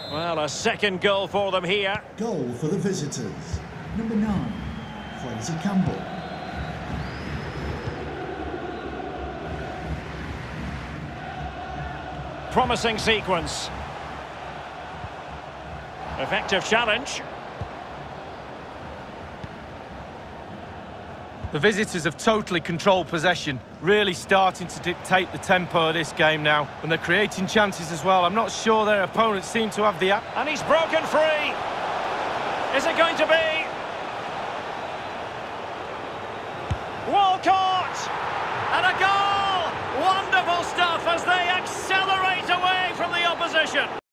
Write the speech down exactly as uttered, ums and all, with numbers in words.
Well, a second goal for them here. Goal for the visitors. Number nine, Fraser Campbell. Promising sequence. Effective challenge. The visitors have totally controlled possession, really starting to dictate the tempo of this game now. And they're creating chances as well. I'm not sure their opponents seem to have the... And he's broken free. Is it going to be? Walcott! And a goal! Wonderful stuff as they accelerate away from the opposition.